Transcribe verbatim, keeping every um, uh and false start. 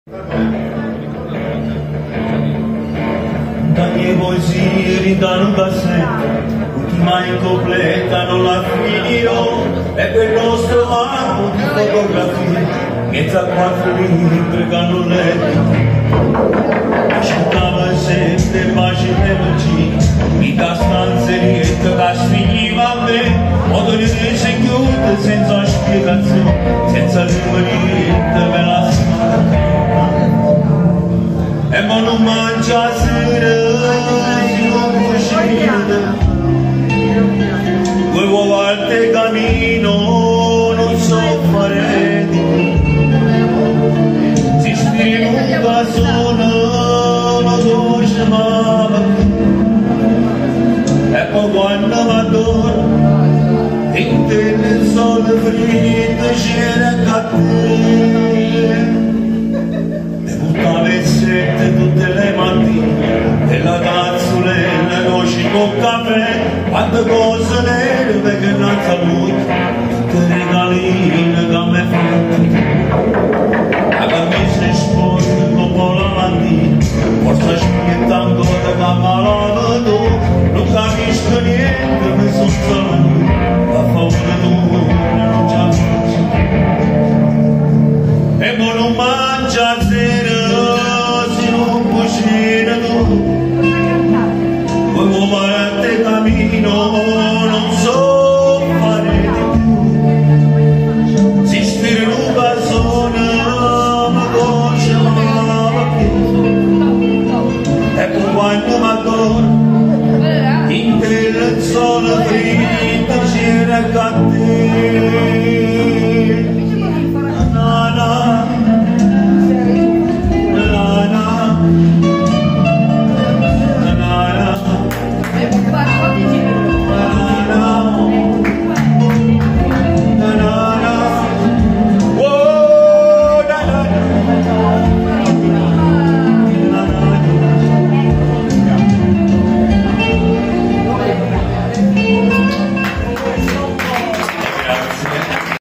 Danie così ridano da sempre, ultima incompleta non la finirò, e quel nostro album di fotografie, mezza quattro libri che hanno letto, ascoltava sempre pagine vicine, mica stanzeriette che sfiniva a me, modo di rese chiude senza spiegazione, senza numeriette per la strada. E ma non mangia sera, si non cucina. Due volte cammino, non so fare. Si scrive sono, non so ma e poi quando mi adoro, intende il sole freddo, c'era cattivo. Avessette tutte le mattine e la cazzolella noci con caffè quando